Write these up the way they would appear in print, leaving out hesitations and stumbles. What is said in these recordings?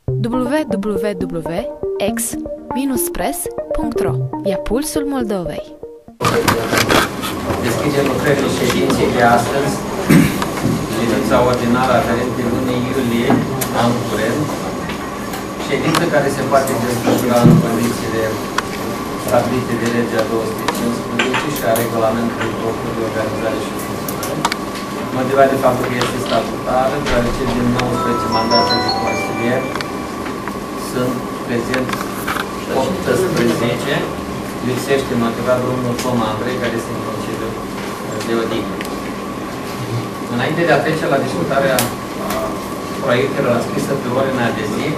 www.ex-press.ro. Ia pulsul Moldovei. Deschidem lucrările ședinței de astăzi, ședința ordinară aferent pe lunii iulie, anul curent, ședință care se poate desfășura în condițiile stabilite de legea 215 și a regulamentului de organizare și funcționare, motivat de faptul că este statutară, deoarece din 19 mandate de consilieri sunt prezenți 18, lipsește motivat domnul Toma Andrei, care este în concediu de odihnă. Înainte de a trece la discutarea proiectelor înscrise pe ordinea de zi,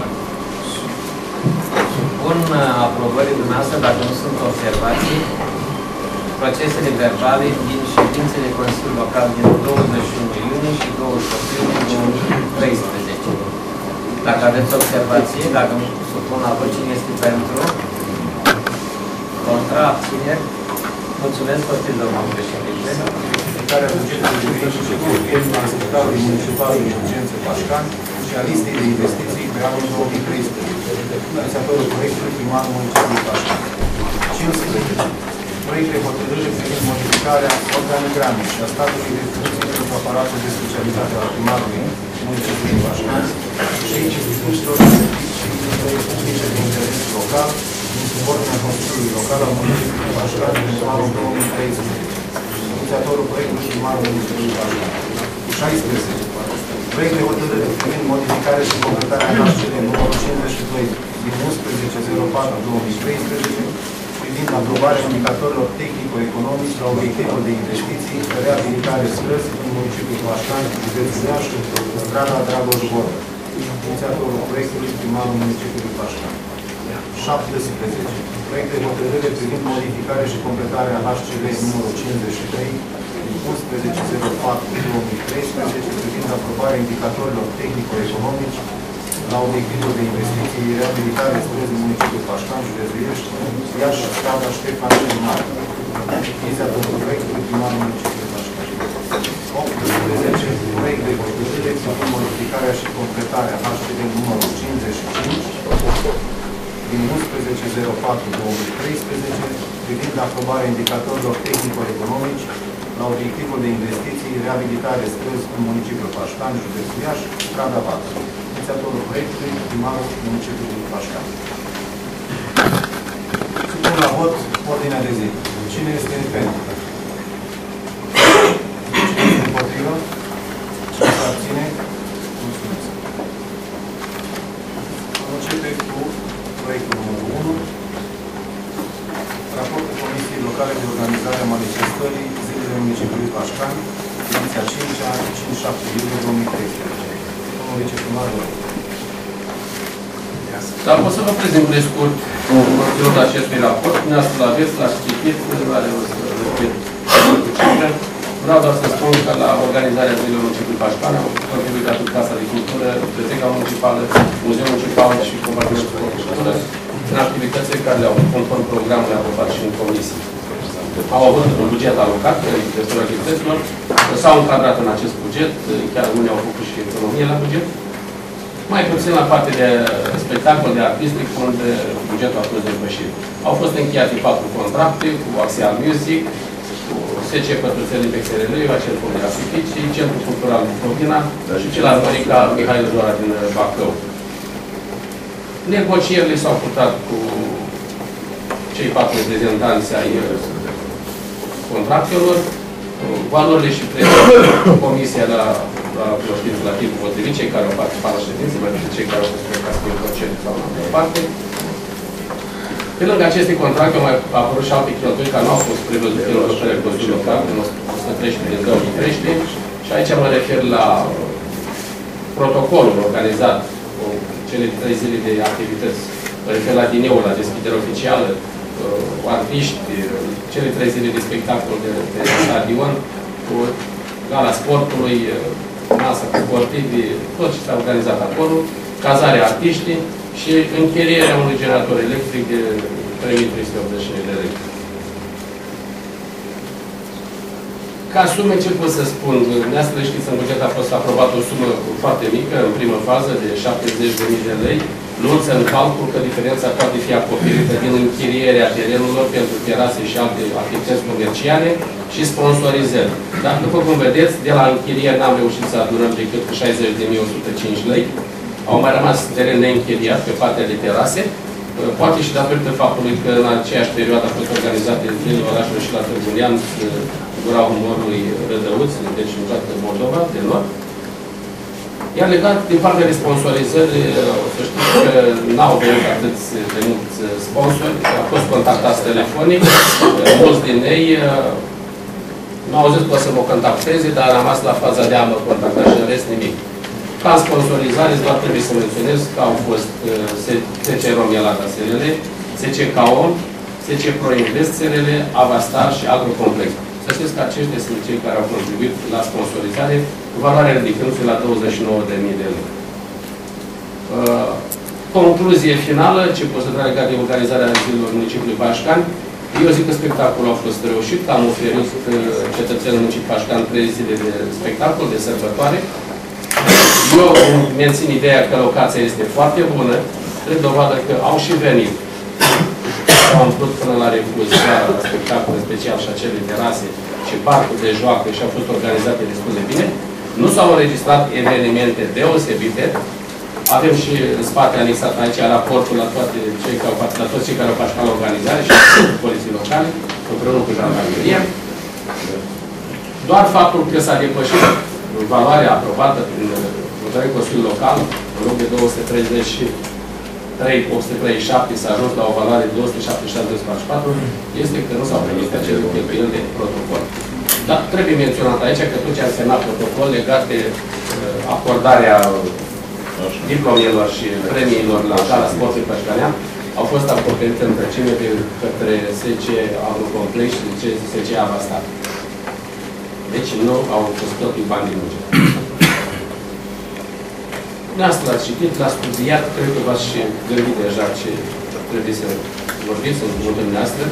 supun aprobării dumneavoastră, dacă nu sunt observații, procesele verbale din ședințele Consiliului Local din 21 iunie și 28 iunie 2013. Dacă aveți observații, dacă nu supun la vot, cine este pentru? Contra, abțineri? Mulțumesc, poftiți, domnul președinte. Rectificarea bugetului de venituri a Spitalului Municipal de Urgență Pașcan și a listei de investiții pe anul 2013. Inițiatorul proiectului primarul municipiului Pașcan. 15. Proiect de hotărâre privind modificarea organigramei și a statului de funcție pentru aparatul de specialitate al primarului municipiului Pașcan și instituțiilor și publice de interes local din subordinea Consiliului Local al municipiului Pașcan pentru anul 2013. Inițiatorul proiectului primarul municipiului Pașcan. 16. Proiect de hotărâre privind modificarea și completarea HCR numărul 52 din 11.04.2013 privind aprobarea indicatorilor tehnico-economici la obiectivul de investiții, reabilitare străzi în municipiul Pașcan, județul Iași, strada Dragoș Goră. Inițiatorul proiectului primarul municipiului Pașcan. 17. Proiect de hotărâre privind modificarea și completarea HCR numărul 53 din 11.04.2013 privind aprobarea indicatorilor tehnico-economici la obiectivul de investiții, reabilitare străzi în municipiul Pașcan, județul Iași, strada Ștefan cel Mare. Inițiatorul proiectului primarul municipiului Pașcan. 18. Proiect de hotărâre privind modificarea și completarea HCR numărul 55 din 11.04.2013 privind aprobarea indicatorilor tehnico-economici la obiectivul de investiții, reabilitare străzi în municipiul Pașcan, județul Iași, strada Vată. Inițiatorul proiectului, primarul municipiului Pașcan. Supun la vot ordinea de zi. Cine este pentru? Cine este împotrivă? Cine se abține? Mulțumesc. Începe cu proiectul numărul 1. Raportul Comisiei Locale de Organizare a Manifestării Zilele Municipiului Pașcan, ediția 5-a, 5-7 iulie 2013. Domnul viceprimar, vă rog. Dar pot să vă prezint pe scurt conținutul acestui raport. Dumneavoastră l-aveți, l-ați citit, are o să repet cu cifre. Vreau doar să spun că la organizarea Zilelor Municipiului Pașcan am contribuit atât Casa de Cultură, Biblioteca Municipală, Muzeul Municipal și Compartimentul de Cultură, în activitățile care le-au conform programului aprobat și în comisie. Au avut un buget alocat pentru activităților, s-au încadrat în acest buget, chiar unii au făcut și economie la buget. Mai puțin la partea de spectacol, de artistic, unde bugetul a fost depășit. Au fost încheiate 4 contracte cu Axial Music, cu SC Pătruțel din Pexereleu, Centrul Grafic și Centrul Cultural din Prochina și celălalt Marica Mihail Dora din Bacău. Negocierile s-au purtat cu cei 4 reprezentanți ai contractelor, valorile și prețurile comisia la cunoștință la timpul potrivit, cei care au participat la ședințe, mai decât cei care au fost plecați pe concediu sau în altă parte. Pe lângă aceste contracte au mai apărut și alte cheltuieli care nu au fost prevăzute în hotărârea Consiliului Local din 113 din 2013 și aici mă refer la protocolul organizat cu cele 3 zile de activități. Mă refer la dineul, la deschidere oficială, cu artiști, cele 3 zile de spectacol de stadion, cu gala sportului, masa cu sportivi, tot ce s-a organizat acolo, cazarea artiștii și închirierea unui generator electric de 3.380 de lei. Ca sume, ce pot să spun? Dumneavoastră știți, în buget a fost aprobată o sumă foarte mică, în primă fază, de 70.000 de lei, luând în calcul că diferența poate fi acoperită din închirierea terenurilor pentru terase și alte activități comerciale și sponsorizări. Dar, după cum vedeți, de la închiriere n-am reușit să adunăm decât 60.105 lei. Au mai rămas teren neînchiriat pe partea de terase, poate și datorită faptului că în aceeași perioadă a fost organizate zilele orașului și la Târgu Neamț, Gura Umorului, Rădăuți, deci în toată Moldova, de nord. Iar legat din partea de sponsorizări, să știți că n-au venit atât de mulți sponsori, au fost contactați telefonic, mulți din ei m-au zis că o să mă contacteze, dar am rămas la faza de a mă contacta și în rest nimic. Ca sponsorizare, doar trebuie să menționez că au fost SC Romelata SRL, SC Caom, SC Proinvest SRL, Avastar și Agrocomplex. Să știți că aceștia sunt cei care au contribuit la sponsorizare, cu valoare ridicându-se la 29.000 de lei. Concluzie finală, ce pot să trag legat de organizarea zilelor municipiului Pașcani. Eu zic că spectacolul a fost reușit, că am oferit cetățenilor municipiului Pașcani 3 zile de spectacol, de sărbătoare. Eu mențin ideea că locația este foarte bună, cred dovadă că au și venit. Au umplut până la refuz la spectacole special și acele terase și parcuri de joacă și au fost organizate destul de bine. Nu s-au înregistrat evenimente deosebite. Avem și în spate anexat aici raportul la toți cei care au participat la organizare și poliții locale, împreună cu jandarmeria. Doar faptul că s-a depășit valoarea aprobată prin hotărârea Consiliului Local, în loc de 233.837 s-a ajuns la o valoare de 276.244, este că nu s-au primit acele cheltuieli de protocol. Dar trebuie menționat aici că tot ce a însemnat protocol legat de acordarea diplomelor și premiilor la Gala Sportului Pașcanean au fost acoperite în întregime de către SC Agrocomplex și SC Avastar. Deci nu au fost totul bani din buget. Dumneavoastră l-ați citit, l-ați studiat, cred că v-ați și gândit deja ce trebuie să vorbiți în cuvântul dumneavoastră.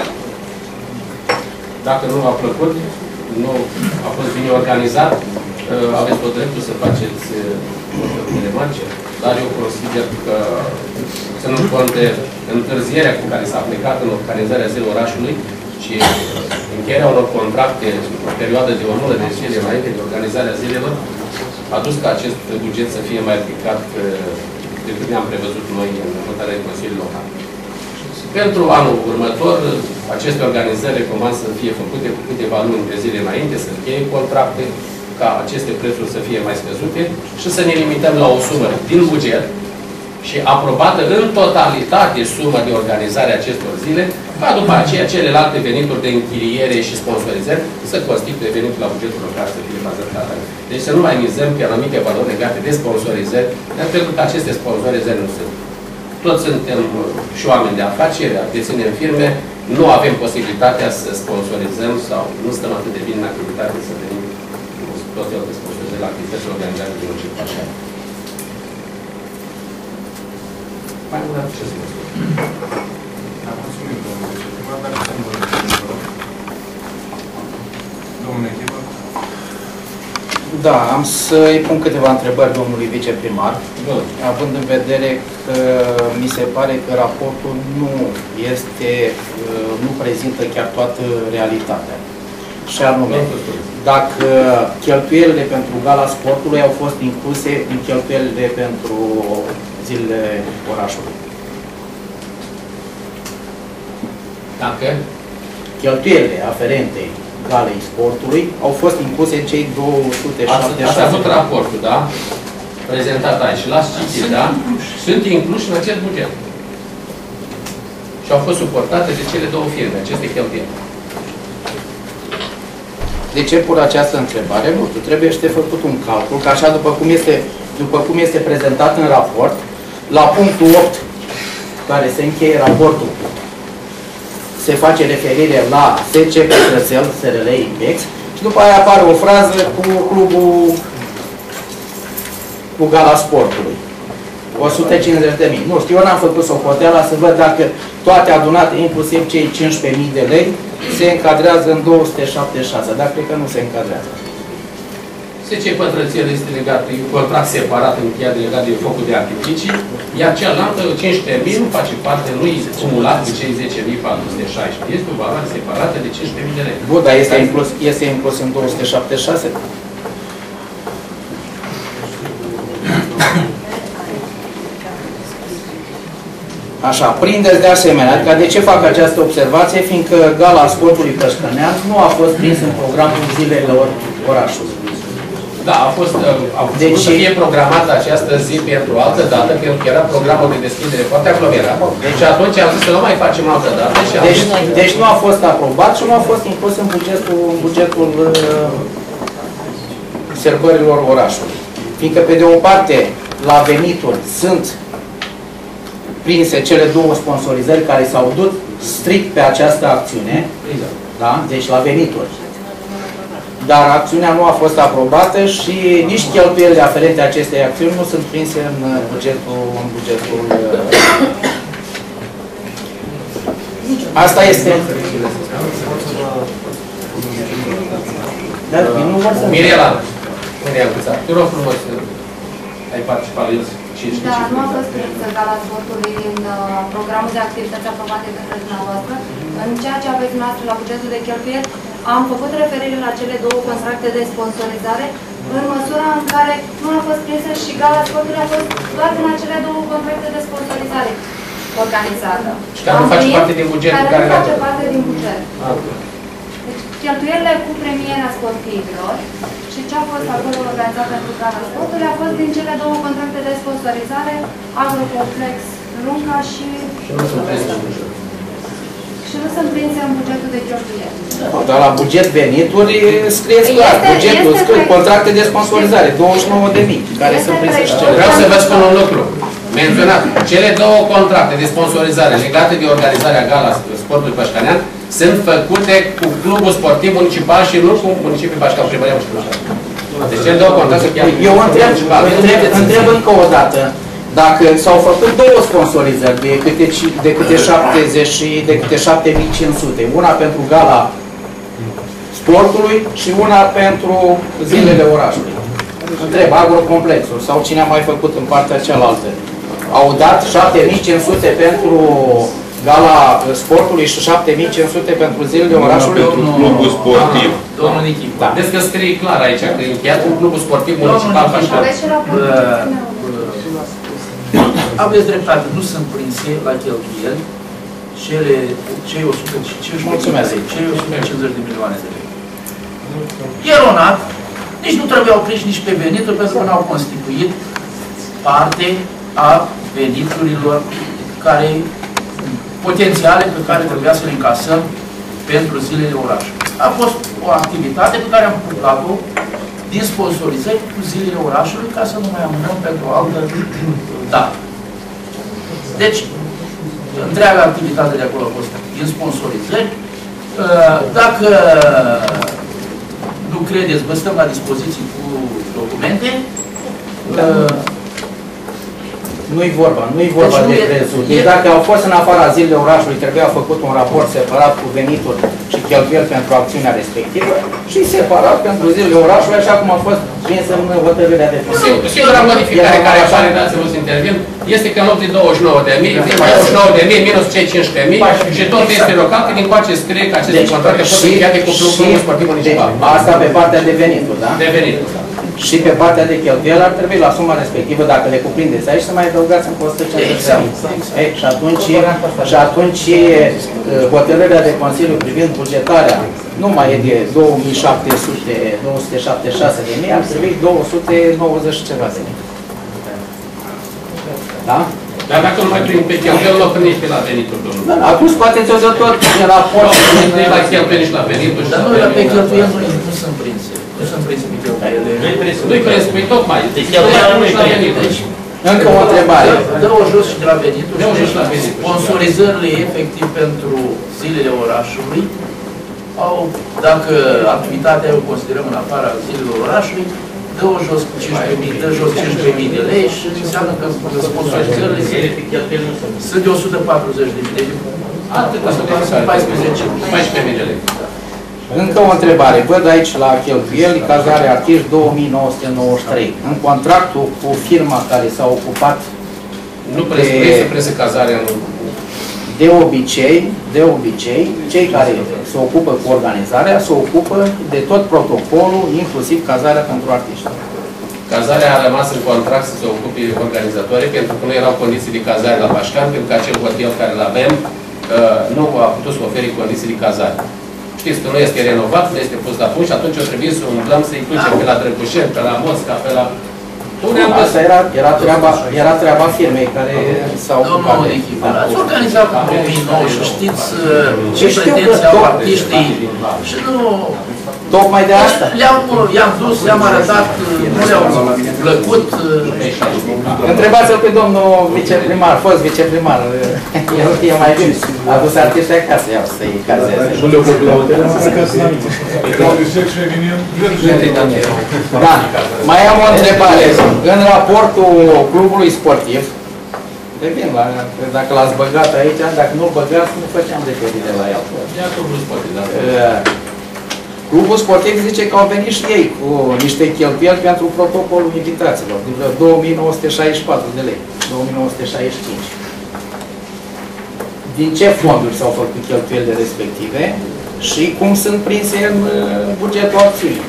Dacă nu v-a plăcut, nu a fost bine organizat, aveți tot dreptul să faceți o remarce, dar eu consider că, ținând cont de întârzierea cu care s-a aplicat în organizarea zilei orașului și încheierea unor contracte în perioadă de o lună de zile înainte de organizarea zilelor, a dus ca acest buget să fie mai ridicat decât ne-am prevăzut noi în hotărârea Consiliului Local. Pentru anul următor, aceste organizări recomand să fie făcute cu câteva luni de zile înainte, să încheie contracte, ca aceste prețuri să fie mai scăzute și să ne limităm la o sumă din buget și aprobată în totalitate suma de organizare a acestor zile, ca după aceea celelalte venituri de închiriere și sponsorizări să constituie venitul la bugetul local să fie bazat la tare. Deci să nu mai mizăm pe anumite valori legate de sponsorizări, pentru că aceste sponsorizări nu sunt. Toți suntem și oameni de afaceri, deținem firme, nu avem posibilitatea să sponsorizăm sau nu stăm atât de bine în activitate să venim tot felul de sponsorizări la activitățile organizate din municipiul Pașcani. Mai mult ce să vă spun. Mulțumim, domnule viceprimar. Dacă sunt domnule Chibă. Da, am să-i pun câteva întrebări domnului viceprimar, având în vedere că mi se pare că raportul nu prezintă chiar toată realitatea. Și anume, dacă cheltuielile pentru Gala Sportului au fost incluse în cheltuielile pentru zilele orașului. Dacă? Cheltuielile aferente Galei Sportului au fost incluse în cei 276. Asta a fost raportul, da? Prezentat aici. Și l-ați citit, da? Sunt incluși în acest buget. Și au fost suportate de cele două firme, aceste cheltuieli. De ce pun această întrebare? Nu știu, trebuie să făcut un calcul, că așa după cum este prezentat în raport, la punctul 8, care se încheie raportul, se face referire la SC Pătrățel, SRL Impex, și după aia apare o frază cu clubul, cu Gala Sportului. 150.000. Nu știu, eu n-am făcut socoteala să văd dacă toate adunate, inclusiv cei 15.000 de lei, se încadrează în 276, dar cred că nu se încadrează. SC Pătrățel este legat, e un contract separat încheiat legat de focul de artificii, iar cealaltă, 15.000, nu face parte, nu-i cumulat cu cei 10.416. Este o valoare separată de 15.000 de lei. Bun, dar este inclus în 276? Așa, prindeți de asemenea, adică de ce fac această observație? Fiindcă Gala Sportului Pășcănean nu a fost prins în programul zilelor orașului. Da, a fost să fie programată această zi pentru altă dată, pentru că era programul de deschidere foarte aglomerat. Și atunci am zis să nu mai facem altă dată. Deci nu a fost aprobat și nu a fost inclus în bugetul sărbărilor orașului. Fiindcă pe de o parte, la venituri sunt prinse cele două sponsorizări care s-au dus strict pe această acțiune, da? Deci la venituri. Dar acțiunea nu a fost aprobată și nici cheltuielile aferente acestei acțiuni nu sunt prinse în bugetul Asta este. Dar nu vor să... Mirela, te rog frumos, ai participat la Da, nu a fost prinsă Gala Sportului în programul de activități aprobate de către dumneavoastră. În ceea ce aveți noastră la bugetul de cheltuieli, am făcut referire la cele două contracte de sponsorizare, în măsura în care nu a fost prinsă și Gala Sportului a fost doar în acele două contracte de sponsorizare organizată. Și care nu face parte din bugetul care nu face parte din buget. Deci, cheltuielile cu premierea sportivilor și ce a fost acolo organizat pentru Gala Sportului a fost din cele două contracte de sponsorizare, Agrocomplex Lunca și nu sunt prinse în bugetul de cheltuieli. Dar la buget venituri scrieți clar, bugetul scrie contracte de sponsorizare, 29.000, care sunt prinse și cele. Vreau să vă spun un lucru. Menționat, cele două contracte de sponsorizare legate de organizarea Gala Sportului Pășcănean sunt făcute cu clubul sportiv municipal și nu cu municipiul Bașcau, Primăria Municipală. Deci cele două contracte chiar... Eu întreb încă o dată, dacă s-au făcut două sponsorizări de câte 70 și de câte 7.500, una pentru Gala Sportului și una pentru zilele orașului. Întreb, Agrocomplexul sau cine a mai făcut în partea cealaltă. Au dat 7.500 pentru Gala Sportului și 7.500 pentru zilele orașului? Pentru clubul sportiv. Domnul Nichi, da. Vedeți că scrie clar aici, că e încheiat cu clubul sportiv municipal. Aveți dreptate, nu sunt prinse la cheltuieli cei 150 de milioane de lei. Eronat, nici nu trebuiau prinși nici pe venituri, pentru că n-au constituit parte a veniturilor potențiale pe care trebuia să le încasăm pentru zilele orașului. A fost o activitate pe care am publicat-o din sponsorizări cu zilele orașului, ca să nu mai amânăm pentru o altă dată. Deci, întreaga activitate de acolo a fost din sponsorizări. Dacă nu credeți, vă stăm la dispoziție cu documente. Nu-i vorba de prețuri. Deci dacă au fost în afara zilele orașului, trebuia făcut un raport separat cu venituri și cheltuieli pentru acțiunea respectivă și separat pentru zilele orașului, așa cum a fost prins în hotărârea de prezent. Singura modificare care apare, dați să intervin, este că în loc de 29.000 minus cei 15.000 și tot este local, că din coace scrie că aceste contracte pot fi încheiate cu clubul sportiv municipal. Asta pe partea de venituri, da? De venituri. Și pe partea de cheltuieli ar trebui la suma respectivă, dacă le cuprindeți aici, să mai adăugați în 150.000. Și atunci hotărârea de Consiliu privind bugetarea nu mai e de 2.276.000, ar trebui 290 și ceva de mii. Da? Dar dacă nu mai prind pe cheltuieli, nu o prind pe la venituri, domnul. Da, atunci scoateți o de tot în raport. Nu la cheltuieli nici la venituri. Dar nu la pe cheltuieli nu sunt prinse. Nu sunt prinse pe cheltuieli. Nu-i prins, păi tocmai. Încă o întrebare. Dă-o jos și de la venituri. Sponsorizările efectiv pentru zilele orașului au, dacă activitatea o considerăm în afara zilelor orașului, dă-o jos cu 15.000, dă jos 15.000 de lei și înseamnă că sponsorizările sunt de 140.000 de lei. Atât, 14.000 de lei. Încă o întrebare. Văd aici la cheltuieli, cazare artiști 2993. În contractul cu firma care s-a ocupat Nu presupune cazarea în... De obicei, cei care se ocupă cu organizarea se ocupă de tot protocolul, inclusiv cazarea pentru artiști. Cazarea a rămas în contract să se ocupe organizatorii, pentru că nu erau condiții de cazare la Pașcan, pentru că acel hotel care îl avem nu a putut să ofere condiții de cazare. Știți că nu este renovat, nu este pus la punct și atunci o trebuie să umblăm să-i ducem pe la Drăgușeni, pe la Mosca, pe la... Asta era treaba firmei care s-a ocupat. Domnul Echipă, ați organizat în 2009 și știți ce pretenții au artiștii și nu... Tocmai de asta. I-am dus, i-am arătat, nu le-au plăcut. Întrebați-l pe domnul viceprimar, fost viceprimar. El e mai bine. A dus artiștii acasă, iau să-i cazeze. Da, mai am o întrebare. În raportul clubului sportiv, revin la, dacă l-ați băgat aici, dacă nu-l băgați, nu făceam referire la el. Clubul sportiv, da. Clubul sportiv zice că au venit și ei cu niște cheltuieli pentru protocolul invitaților, de 2964 de lei, 2965. Din ce fonduri s-au făcut cheltuielile respective și cum sunt prinse în bugetul acțiunii?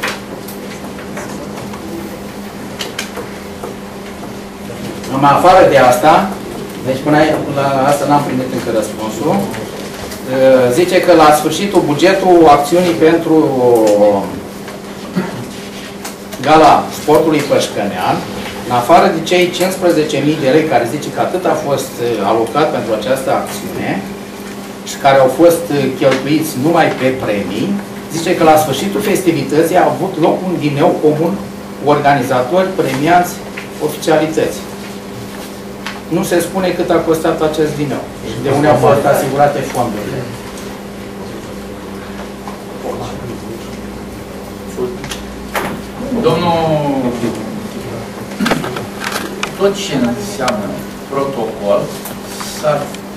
În afară de asta, deci până la asta n-am primit încă răspunsul, zice că la sfârșitul bugetul acțiunii pentru gala sportului pășcănean, în afară de cei 15.000 de lei care zice că atât a fost alocat pentru această acțiune și care au fost cheltuiți numai pe premii, zice că la sfârșitul festivității a avut loc un ghineu comun cu organizatori, premianți, oficialități. Nu se spune cât a costat acest ghineu și de unde au fost asigurate fondurile. Domnul, tot ce înseamnă protocol s-a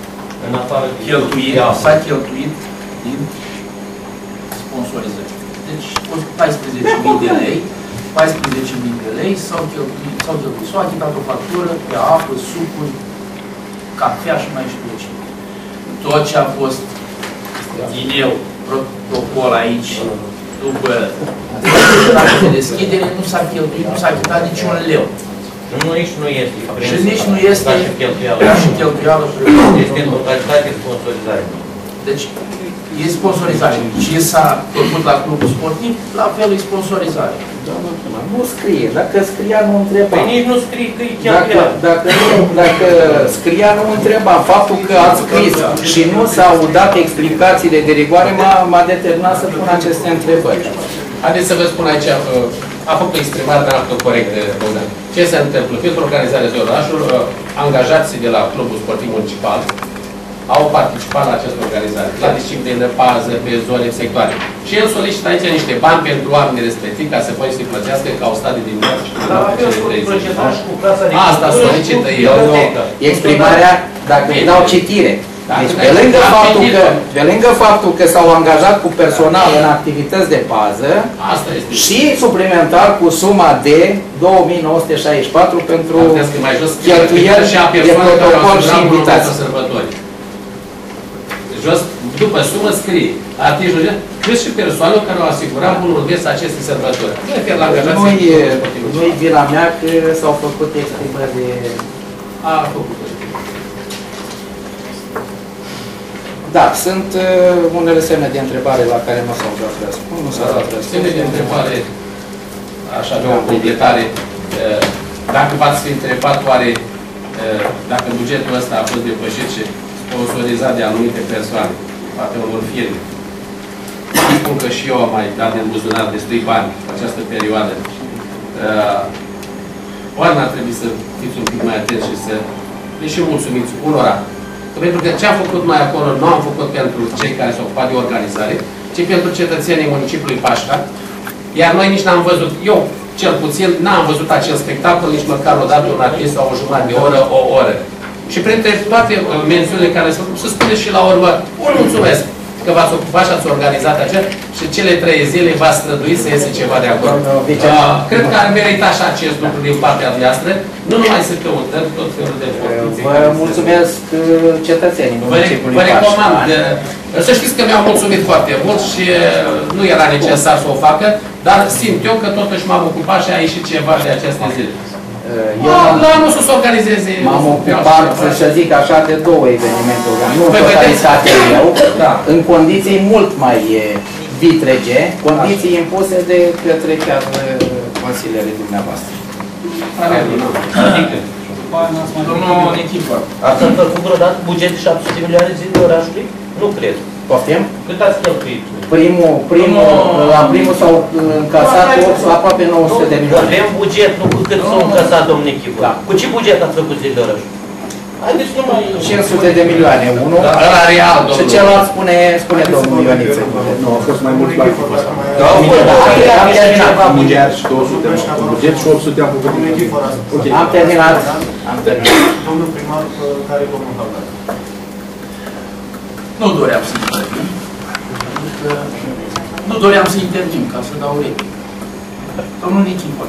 cheltuit din sponsorizări. Deci 14.000 de lei, 14.000 de lei s-au cheltuit, s-au achitat o factură pe apă, sucuri, cafea și mai știu ce. Tot ce a fost ghineu, protocol aici, după de deschidere, nu s-a cheltuit, nu s-a achitat niciun leu. Nici nu este. Și nici nu este ca și cheltuială. Este în totalitate sponsorizare. Deci, e sponsorizare. Ce s-a făcut la clubul sportiv, la fel e sponsorizare. Nu scrie. Dacă scria, nu întreba. Păi nici nu scrie că e cheltuială. Dacă scria, nu întreba. Faptul că ați scris și nu s-au dat explicațiile de rigoare m-a determinat să pun aceste întrebări. Haideți să vă spun aici, a făcut o exprimare, dar a făcut corect, Bogdan. Ce se întâmplă? Pentru organizarea de orașul, angajații de la Clubul Sportiv Municipal au participat la această organizare, la disciplină, pază, pe zone, sectoare. Și el solicită aici niște bani pentru oamenii respectivi, ca să poată să-i plătească, că au stat de dimineață și până la cele 30. Asta solicită el. Exprimarea, dacă îi dau citire. Deci, pe lângă faptul că s-au angajat cu personal în activități de pază și suplimentar cu suma de 2.964 pentru cheltuieli de protocol și invitații. Jos, după sumă, scrie artișul, cât și persoanele care au asigurat bunul viață aceste sărbători. Nu-i vina mea că s-au făcut exprimări de... A făcut. Da, sunt unele semne de întrebare la care nu s-au dat răspuns. Nu s-au dat răspuns. Semne de întrebare, aș avea o completare. Dacă v-ați fi întrebat oare dacă bugetul ăsta a fost depășit și sponsorizat de anumite persoane, poate unor firme. Spun că și eu am mai dat din buzunar destui bani în această perioadă. Oare n-ar trebui să fiți un pic mai atenți și să le și mulțumiți unora? Pentru că ce am făcut noi acolo, nu am făcut pentru cei care s-au ocupat de organizare, ci pentru cetățenii municipiului Pașca. Iar noi nici n-am văzut, eu cel puțin, n-am văzut acel spectacol, nici măcar o dată un artist sau o jumătate de oră, o oră. Și printre toate mențiunile care se spune și la urmă, un mulțumesc. că v-ați ocupat și ați organizat acea și cele 3 zile v-ați străduit să iese ceva de acolo. Cred că ar merita așa acest lucru din partea noastră, nu numai să căutăm tot felul de fortițe. Vă mulțumesc cetățenii municipiului Vă recomand. Pașcani. Să știți că mi-au mulțumit foarte mult și nu era necesar să o facă, dar simt eu că totuși m-am ocupat și a ieșit ceva de aceste zile. La anul să se organizeze. M-am ocupat, să zic așa, de 2 evenimente, nu în totalitate eu, în condiții mult mai vitrege, condiții impuse de către chiar consilierii dumneavoastră. Adică, domnul Nichifor, ați făcut vreodată buget de 700 de milioane zilele orașului? Nu cred. Poftim? Cât ați cheltuit? La primul s-au încasat aproape 900 de milioane. Avem buget, nu cu cât s-au încasat, domnul Nichifor. Cu ce buget ați făcut zilele orașului? Haideți numai... 500 de milioane, unul. La real, și celălalt spune domnul Ioniță. Nu, a fost mai mult la Am terminat. miliard și 200 buget și 800 am făcut. Am terminat. Domnul primar, care domnul Haldat? nu doream să intervin. Nu doream să intervin, ca să dau replică. Domnul Nichifor,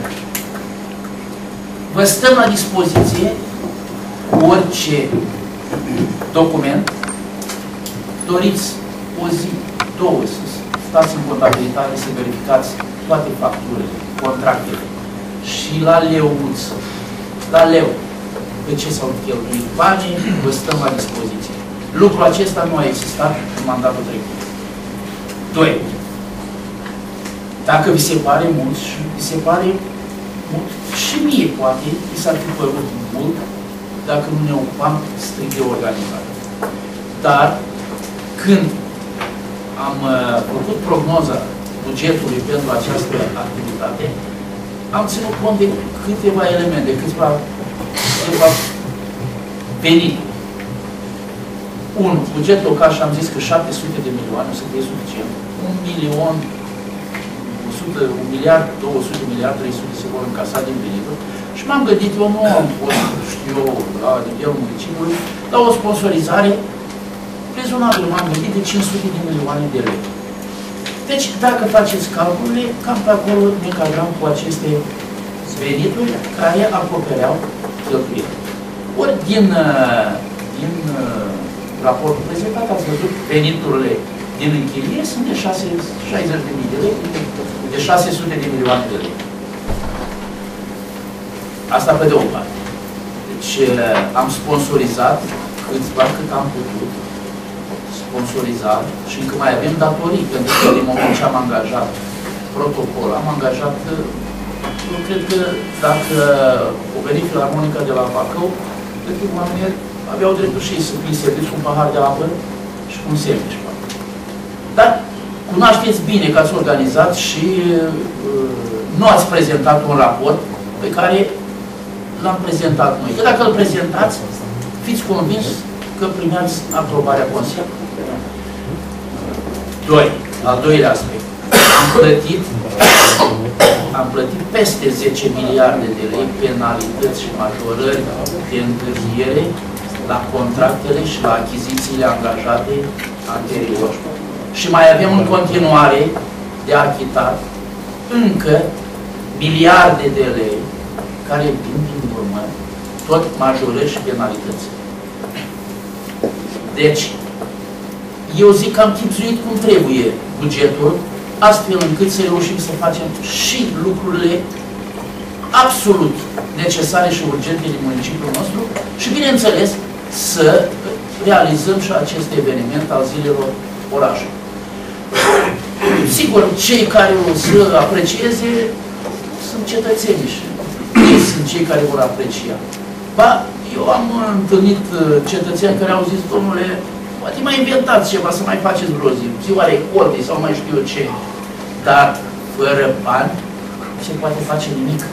vă stăm la dispoziție orice document, doriți o zi, 2 să stați în contabilitate, să verificați toate facturile, contractele și la leuț, la leu, pe ce s-au cheltuit banii, vă stăm la dispoziție. Lucrul acesta nu a existat în mandatul trecut. 2. Dacă vi se pare mult și vi se pare mult, și mie poate, mi s-ar fi părut mult, dacă nu ne ocupam strict de organizare. Dar, când am făcut prognoza bugetului pentru această activitate, am ținut cont de câteva elemente, câteva venituri. 1. Buget local și am zis că 700 de milioane o să fie suficient. 1 miliard, 200 de miliarde, 300 se vor încasa din venituri. Și m-am gândit, eu nu am fost, știu eu, la nivelul municipiului, la o sponsorizare rezonabilă, m-am gândit de 500 de milioane de lei. Deci, dacă faceți calculele, cam pe acolo ne cadram cu aceste venituri care acopereau cheltuieli. Ori din raportul prezentat ați văzut veniturile din închirie sunt de 60.000 de lei, de 600 de milioane de lei. Asta pe de o parte. Deci am sponsorizat câțiva cât am putut sponsoriza și încă mai avem datorii, pentru că din moment ce am angajat protocol, am angajat, eu cred că dacă o veni Filarmonica de la Bacău, cred că oamenii aveau dreptul și ei să fie serviți un pahar de apă și un sandwich. Dar cunoașteți bine că ați organizat și nu ați prezentat un raport pe care l-am prezentat noi. Că dacă îl prezentați, fiți convins că primeați aprobarea Consiliului. 2. Al doilea aspect. Am plătit peste 10 miliarde de lei penalități și majorări de întârziere la contractele și la achizițiile angajate anterior. Și mai avem în continuare de achitat încă miliarde de lei care vin din urmă, tot majorări și penalități. Deci, eu zic că am chipzuit cum trebuie bugetul, astfel încât să reușim să facem și lucrurile absolut necesare și urgente din municipiul nostru și, bineînțeles, să realizăm și acest eveniment al zilelor orașului. Sigur, cei care o să aprecieze sunt cetățenii și ei sunt cei care vor aprecia. Ba, eu am întâlnit cetățeni care au zis, domnule, poate mai inventați ceva, să mai faceți vreo zi, ziua recoltei sau mai știu eu ce. Dar, fără bani, nu se poate face nimic.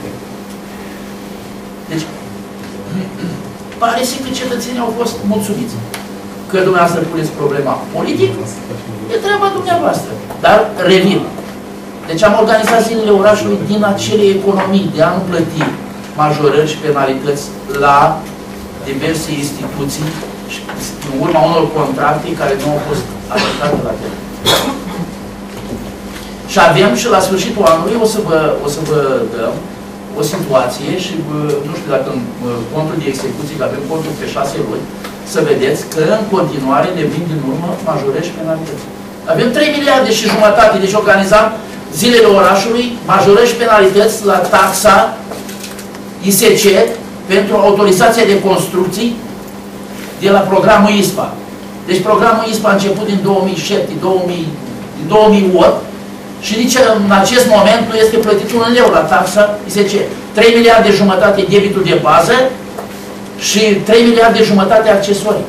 Deci, pare să că cetățenii au fost mulțumiți. Că dumneavoastră puneți problema politic, e treaba dumneavoastră. Dar revin. Deci am organizat zilele orașului din acele economii de a nu plăti majorări și penalități la diverse instituții în urma unor contracte care nu au fost adoptate la termen. Și avem și la sfârșitul anului o să vă dăm o situație și nu știu dacă în contul de execuții, că avem contul pe 6 luni, să vedeți că în continuare ne vin din urmă majorări și penalități. Avem 3 miliarde și jumătate, deci organizam zilele orașului, majorări și penalități la taxa ISC pentru autorizația de construcții de la programul ISPA. Deci programul ISPA a început din 2007, 2008 și nici în acest moment nu este plătit un leu la taxa ISC. 3 miliarde jumătate debitul de bază și 3 miliarde jumătate accesorii.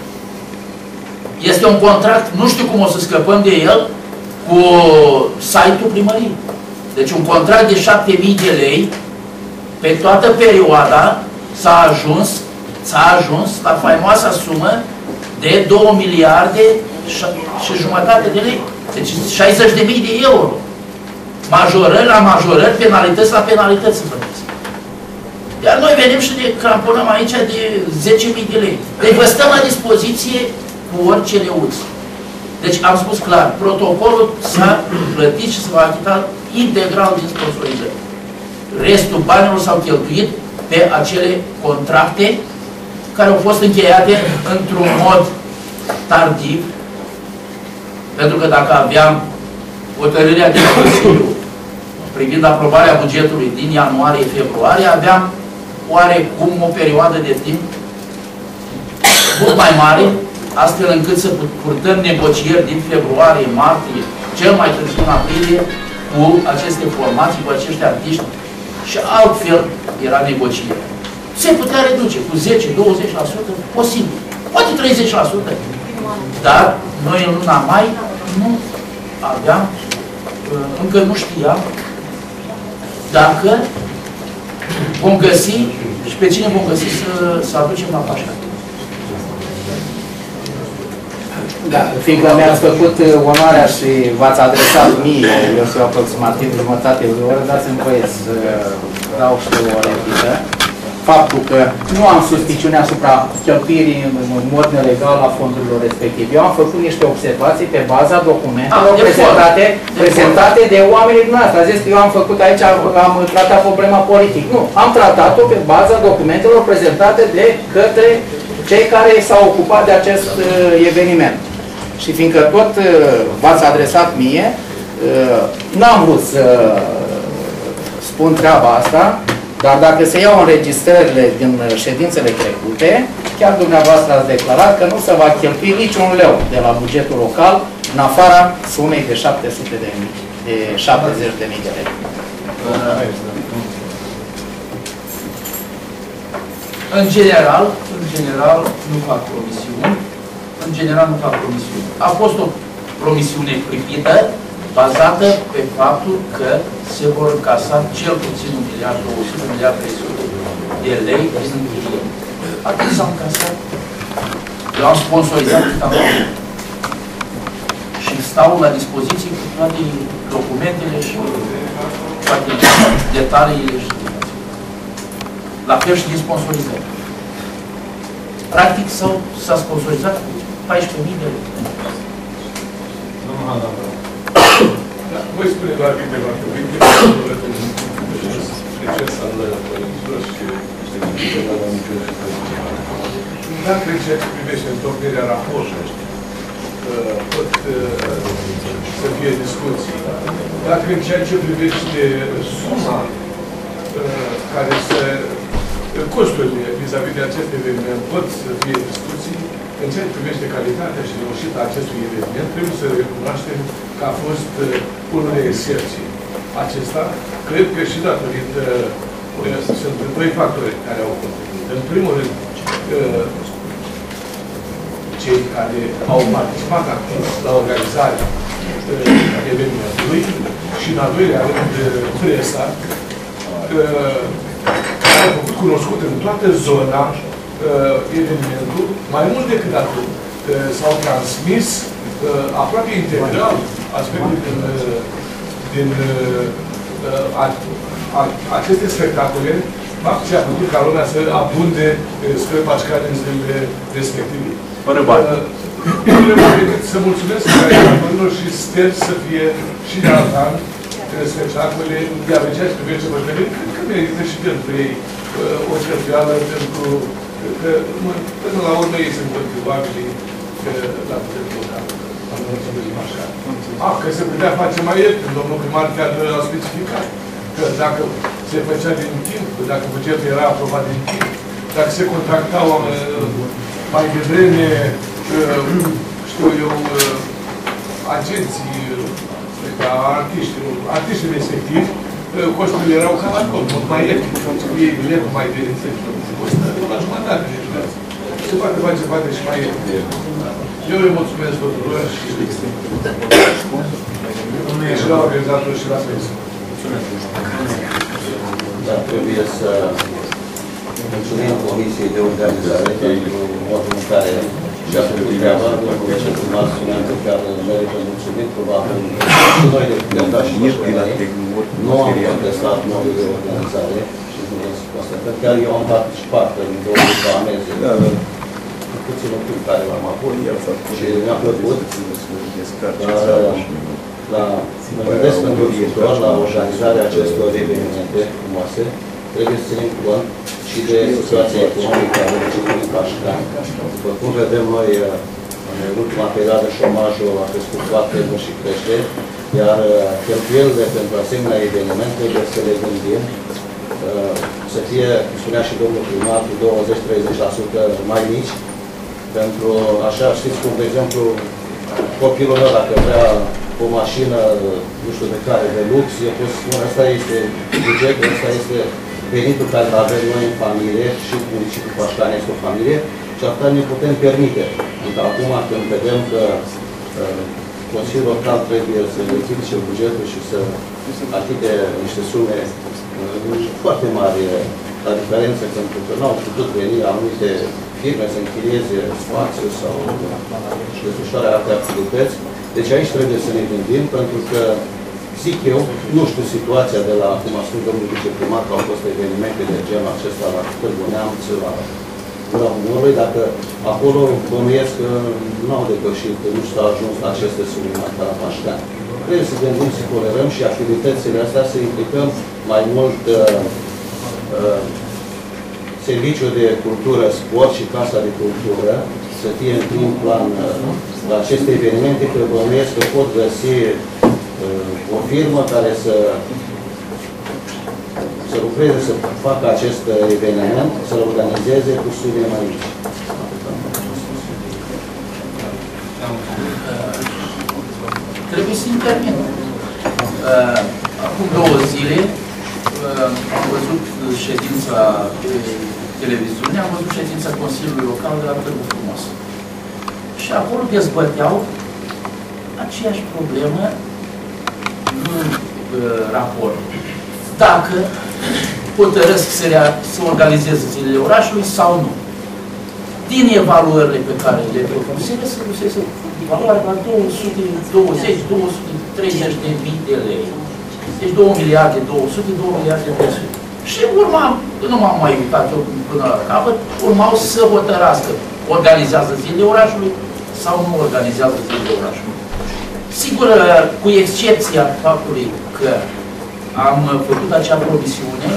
Este un contract, nu știu cum o să scăpăm de el, cu site-ul primăriei. Deci un contract de 7.000 de lei pe toată perioada s-a ajuns la faimoasa sumă de 2 miliarde și jumătate de lei. Deci 60.000 de euro. Majorări la majorări, penalități la penalități. Iar noi venim și ne cramponăm aici de 10.000 de lei. Deci vă stăm la dispoziție cu orice leuți. Deci am spus clar, protocolul s-a plătit și se va achita integral din sponsorizări. Restul banilor s-au cheltuit pe acele contracte care au fost încheiate într-un mod tardiv, pentru că dacă aveam hotărârea de Consiliu privind aprobarea bugetului din ianuarie-februarie, aveam oarecum o perioadă de timp mult mai mare, astfel încât să purtăm negocieri din februarie-martie, cel mai târziu în aprilie, cu aceste formații, cu acești artiști și altfel era negociere. Se putea reduce cu 10-20%, posibil, poate 30%, dar noi în luna mai nu aveam, încă nu știam dacă vom găsi și pe cine vom găsi să aducem la Pașca. Da, fiindcă mi-ați făcut onoarea și v-ați adresat mie, eu sunt aproximativ jumătate de oră, dați-mi voie să dau și o replică. Faptul că nu am suspiciune asupra cheltuirii în mod nelegal a fondurilor respective. Eu am făcut niște observații pe baza documentelor prezentate de oamenii dumneavoastră. A zis că eu am făcut aici, am tratat problema politică. Nu, am tratat-o pe baza documentelor prezentate de către cei care s-au ocupat de acest eveniment. Și fiindcă tot v-ați adresat mie, n-am vrut să spun treaba asta, dar dacă se iau înregistrările din ședințele trecute, chiar dumneavoastră ați declarat că nu se va cheltui niciun leu de la bugetul local în afara sumei de 70.000 de lei. În general, nu fac promisiuni. În general, nu fac promisiuni. A fost o promisiune clipită, bazată pe faptul că se vor încasa cel puțin 1.200.000.300.000 de lei din închiriere. Atât s-au încasat. Eu am sponsorizat cât am făcut. Și stau la dispoziție cu toate documentele și toate detaliile. La fel și din sponsorizare. Practic s-a sponsorizat cu 14.000 de lei. Domnul Hanna, voi spune doar câteva cuvinte de ce s-a întâmplat și dacă în ceea ce privește întocmirea raportului pot să fie discuții, dacă în ceea ce privește suma care se costurile vis-a-vis de acest eveniment pot să fie discuții, în ceea ce privește calitatea și reușita acestui eveniment, trebuie să recunoaștem că a fost unul de excepție. Acesta, cred că și datorită, sunt doi factori care au contribuit. În primul rând, cei care au participat activ la organizarea evenimentului și, în al doilea rând, presa, care a făcut cunoscut în toată zona evenimentul. Mai mult decât atât, s-au transmis aproape integral aspecte din aceste spectacole fac ce a făcut ca lumea să abunde spre Pașcani în zilele respective. Fără bani. Nu vreau decât să mulțumesc organizatorilor și sper să fie și de alt an spectacole, iar în ceea ce privește Băcării, cred că merită și pentru ei o cheltuială, pentru că până la urmă ei sunt contribuabili la puterea locală. Că se putea face mai ieftin, domnul primar chiar a specificat că dacă se făcea din timp, dacă bugetul era aprobat din timp, dacă se contractau mai devreme, știu eu, agenții, artiștii respectivi, costurile erau cam acolo, mult mai ieftine. Ei biletul mai de costă la jumătate de județ. Se poate face poate și mai ieftine. Eu îi mulțumesc tuturor și la organizator și la presă. Dar trebuie să mulțumim Comisiei de Organizare pentru modul în care și-a făcut treaba. Domnul viceprimar spunea că chiar merită mulțumit, probabil și noi de putem da și Bășcării. Nu am contestat modul de organizare și nu vreau să constatăm. Chiar eu am participat în 2 ameze cu puținul timp care l-am avut și mi-a plăcut. Dar mă gândesc pentru viitor la organizarea acestor evenimente frumoase. Trebuie să ținem cont și de situația economică a municipiului Pașcani. După cum vedem noi, în ultima perioadă, șomajul a crescut foarte mult și crește, iar cheltuielile pentru asemenea evenimente trebuie să le gândim să fie, cum spunea și domnul primar, cu 20-30% mai mici, pentru, așa, știți cum, de exemplu, copilul meu, dacă vrea o mașină, nu știu de care, de lux, eu pot să spun, asta este bugetul, asta este venitul care îl avem noi în familie și municipiul Pașcani este o familie și atât ne putem permite. Adică acum când vedem că Consiliul Local trebuie să ridice bugetul și să achite niște sume foarte mari la diferență, pentru că nu au putut veni anumite firme să închirieze spațiu sau desfășurarea alte activități. Deci aici trebuie să ne gândim, pentru că zic eu, nu știu situația de la, cum a spus domnul viceprimar, că au fost evenimente de genul acesta la Târgu Neamț, la Gura Humorului, dacă acolo bănuiesc că nu au depășit, nu s-a ajuns la aceste sume mari ca la Pașcani. Trebuie să gândim, să tolerăm și activitățile astea să implicăm mai mult serviciul de cultură, sport și Casa de Cultură, să fie în prim plan la aceste evenimente, că bănuiesc că pot găsi o firmă care să lucreze, să facă acest eveniment, să-l organizeze cu sume mai mici. Trebuie să intervin. Acum 2 zile am văzut ședința de televiziune, am văzut ședința Consiliului Local de la Târgu Frumos. Și acolo dezbăteau aceeași problemă în raport. Dacă hotărăsc să organizeze zilele orașului sau nu. Din evaluările pe care le propusere, să găsesc valoarea la 220-230 de mii de lei. Deci 2 miliarde 200, 2 miliarde 300. Și urmam, nu m-am mai uitat eu până la capăt, urmau să hotărască, organizează zilele orașului sau nu organizează zilele orașului. Sigur, cu excepția faptului că am făcut acea promisiune,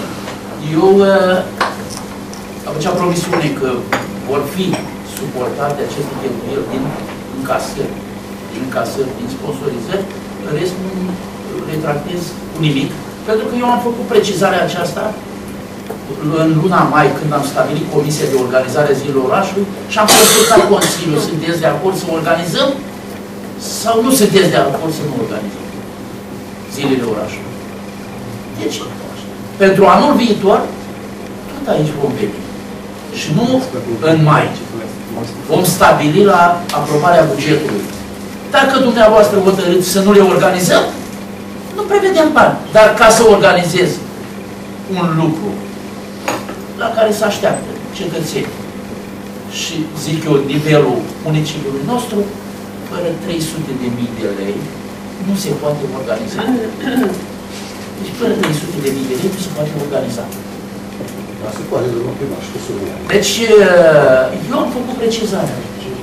acea promisiune că vor fi suportate aceste cheltuieli din încasări, din sponsorizări, în rest nu retractez cu nimic, pentru că eu am făcut precizarea aceasta în luna mai, când am stabilit Comisia de Organizare a Zilelor Orașului și am consultat Consiliul, sunteți de acord să organizăm sau nu sunteți de acord să nu organizăm Zilele Orașului. Deci, pentru anul viitor, tot aici vom veni. Și nu în mai. Vom stabili la aprobarea bugetului. Dacă dumneavoastră hotărâți să nu le organizăm, nu prevedem bani. Dar ca să organizez un lucru la care se așteaptă cetățenii și, zic eu, nivelul municipiului nostru, fără 300.000 de lei, nu se poate organiza. Deci, fără 300.000 de lei, nu se poate organiza. Dar se poate, domnul primar, și cu suria. Deci, eu am făcut precizarea.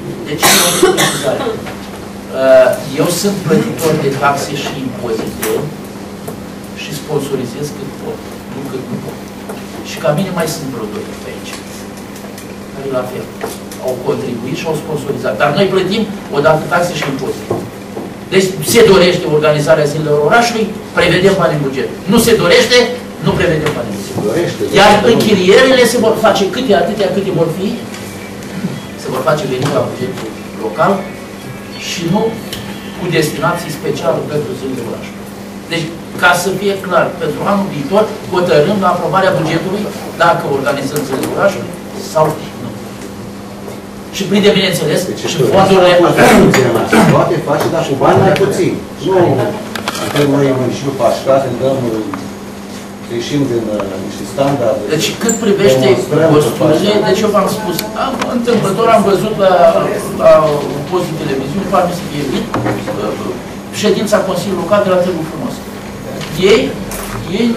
Eu sunt plătitor de taxe și impozite și sponsorizez cât pot, nu cât nu pot. Și ca mine mai sunt producători pe aici, care la fel au contribuit și au sponsorizat. Dar noi plătim odată taxe și impozite. Deci se dorește organizarea zilelor orașului, prevedem bani în buget. Nu se dorește, nu prevedem bani în buget. Iar închirierile se vor face câte vor fi, se vor face venit la bugetul local și nu cu destinații speciale pentru zilele orașului. Deci, ca să fie clar, pentru anul viitor hotărâm la aprobarea bugetului dacă organizăm zilele orașului sau nu. Și prinde, bineînțeles, și fondurile... Se poate face, dar cu bani mai puțin. Nu, suntem noi în municipiul Pașca, ieșim din niște standarde. Deci cât privește costurile, deci eu v-am spus, întâmplător am văzut la un post de televiziune, poate să fie bine, ședința Consiliului Local de la Târgu Frumos. Ei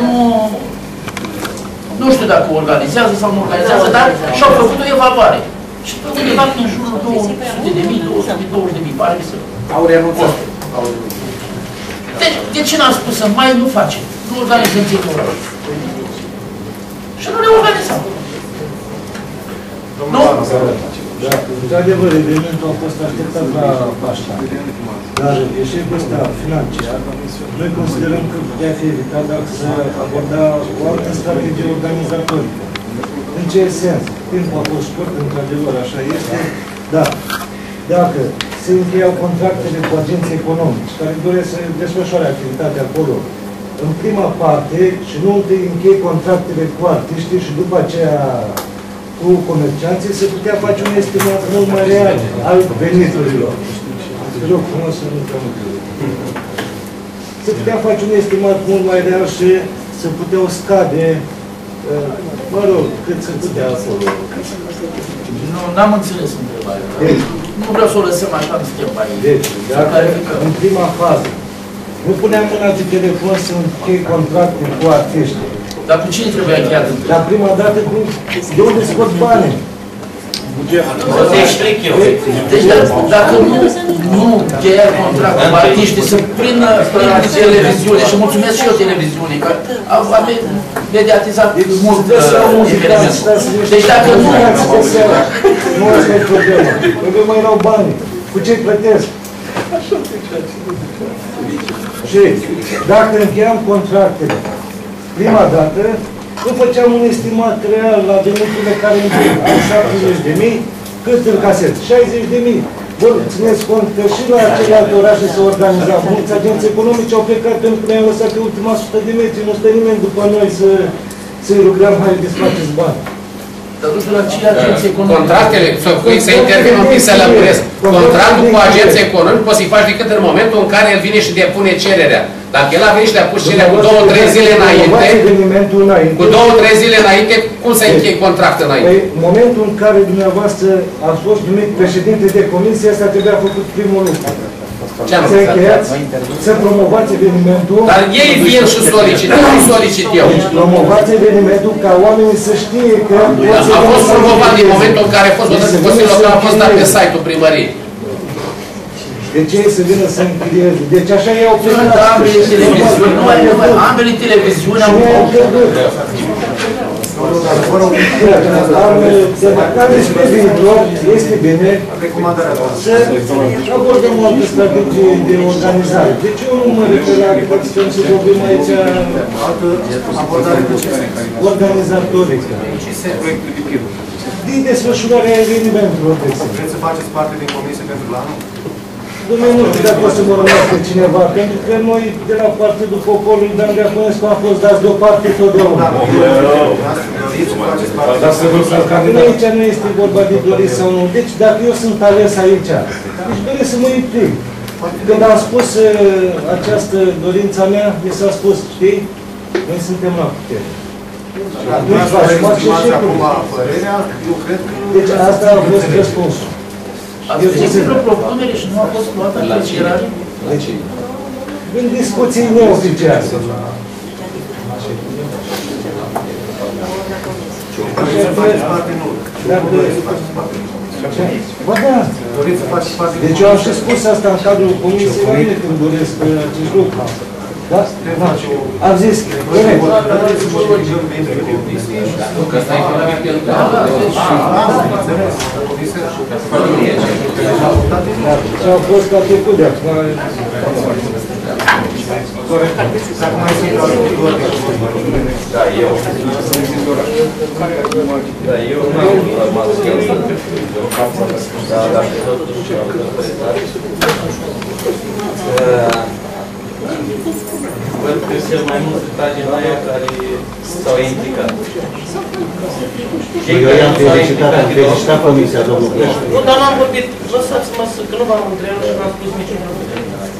nu știu dacă organizează sau nu organizează, dar și-au făcut o evaluare. Și pe undeva în jurul 200.000, 220.000, pare să... Au renunțat. Deci, de ce n-am spus să mai nu facem? Nu organizăm ținut oraș. Și nu ne organizăm. Nu? Da, într-adevăr, evenimentul a fost așteptat la Pașca. Dar eșecul ăsta financiar, noi considerăm că putea fi evitat dacă se aborda o altă strategie organizatorică. În ce sens? Timpul a fost scurt, într-adevăr, așa este, dar dacă se încheiau contractele cu agenții economici care doresc să desfășoare activitatea acolo, în prima parte, și nu întâi închei contractele cu artiștii și după aceea cu comercianții, se putea face un estimat mult mai real al veniturilor. Te rog frumos să nu se putea face un estimat mult mai real și se puteau scade, mă rog, cât se putea acolo. Nu, n-am înțeles întrebarea. Nu vreau să o lăsăm așa în schimb aici. Deci, dacă în prima fază nu puneam mâna de telefon să închei contracte cu artiști. Dar cu cine trebuia încheiat? Dar prima dată, de unde scot banii? O să explic eu. Deci dacă nu încheia contractul cu artiștii, să prin televiziune, și mulțumesc și eu televiziunii, că am mediatizat mult evenimentul. Deci dacă nu... Nu asta e problema. Problema erau banii. Cu ce-i plătesc? Și dacă încheiam contractele prima dată, nu făceam un estimat real la veniturile care am 70.000, cât îl casez? 60.000. Vor țineți cont că și la celelalte orașe se organizau. Mulți agenți economici au plecat pentru că ne-au lăsat pe ultima 100 de metri. Nu stă nimeni după noi să-i rugăm, hai, desfaceți bani. Dar nu știu la ce agenții economici. Contractele, să intervin un pic să lămuresc. Contractul cu agenții economici poți să-i faci decât în momentul în care el vine și depune cererea. Dacă el a venit și le-a pus cererea cu 2-3 zile înainte, cu 2-3 zile înainte, cum să închei contract înainte? Păi, în momentul în care dumneavoastră a fost numit președinte de comisie, asta trebuia făcut primul lucru. Să încheiați, să promovați evenimentul. Dar ei vin și solicită, nu solicit eu. Deci promovați evenimentul ca oamenii să știe că... A fost promovat din momentul în care a fost hotărât Consiliul Local, a fost dat pe site-ul primăriei. De ce să vină să închirieze? Deci așa i-au plecat. Ambele televiziuni, ambele televiziuni au pierdut. Dar despre viitor, este bine să abordăm o altă strategie de organizare. Deci eu nu mă refer la că stăm să vorbim aici organizatorică. Din desfășurarea evenimentelor. Vreți să faceți parte din comisie pentru planul? Dom'le, nu știu dacă o să mă rănească cineva, pentru că noi, de la Partidul Poporului, Dan Deaconescu, am fost dați deoparte totdeauna. Aici nu este vorba de dorit sau nu. Deci, dacă eu sunt ales aici, deci doresc să mă implic. Când am spus această dorința mea, mi s-a spus, știi, noi suntem la putere. Deci asta a fost răspunsul. Ați venit cu o propunere și nu a fost luată în considerare? În discuții neoficiale. Doriți să faceți parte, nu. Nu doriți să faceți parte. Ba da. Doriți să faceți parte. Deci eu am și spus asta în cadrul comisiei mele când doresc acest lucru. Da? Am zis, corect. Doriți să modificăm membrii comisiei. Că ăsta e fundamental. Și au fost ca trecut de acum. Da, eu. Da, eu n-am rămas. Da, da, totuși am văd că cel mai mult trage la ea care s-au implicat. Eu i-am felicitat comisia, domnul Creșu. Nu, dar n-am vorbit. Lăsați-mă că nu v-am întrebat și n-am spus niciun lucru.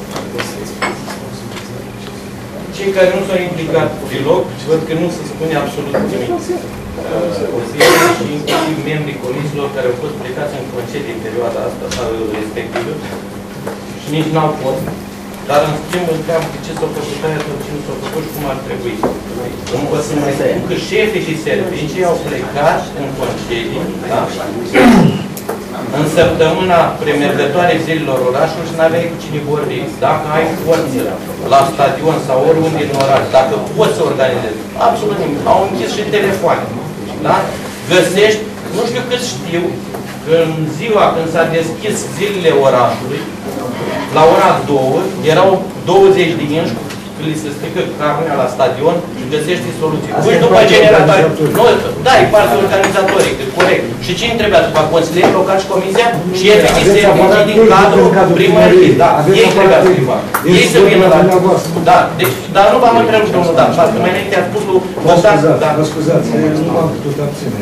Cei care nu s-au implicat deloc, văd că nu se spune absolut nimic. Și inclusiv membrii comisiilor care au fost plecați în concedii în perioada asta sau respectivă și nici n-au fost. Dar în schimb întreabă ce s-au făcut aia sau ce nu s-au făcut și cum ar trebui. O să mai spun că șefii și servicii au plecat în concedii, da? În săptămâna premergătoare zilelor orașului și n-aveai cu cine vorbi. Dacă ai forță la stadion sau oriunde în oraș, dacă poți să organizezi, absolut nimic. Au închis și telefoane. Da? Găsești, nu știu cât știu, că în ziua când s-a deschis zilele orașului, la ora 2, erau 20 de inși, că li se strică carnea la stadion și găsești soluții. Pui după generatoare. Da, e parte organizatorică, corect. Și cine trebuia să facă? Consilieri local și comisia? Și efectiv servicii din cadrul primăriei. Da, ei trebuia să-i facă. Ei să vină la... Da, deci, dar nu v-am întrebat, domnul Dan, pentru că mai înainte a spus lui Bogdan... Mă scuzați, nu m-am putut abține.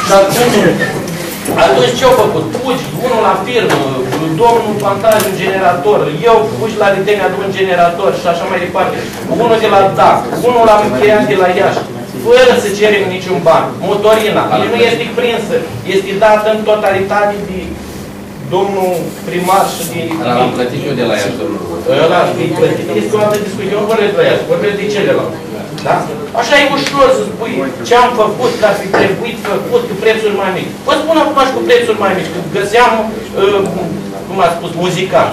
Atunci ce-au făcut? Fugi, unul la firmă, domnul Pantaj un generator, eu fugi la Ritenia de un generator și așa mai departe. Unul de la DAC, unul la Michirian de la Iași, fără să cerem niciun ban. Motorina, el nu este prinsă, este dată în totalitate de domnul primar și de... L-am plătit eu de la Iași, domnul. Ăla e plătit. Este o altă discuție, nu vorbesc de la Iași, vorbesc de celălalt. Da? Așa e ușor să spui ce am făcut, că ar fi trebuit făcut cu prețuri mai mici. Vă spun acum și cu prețuri mai mici, că găseam, cum a spus, muzicanți.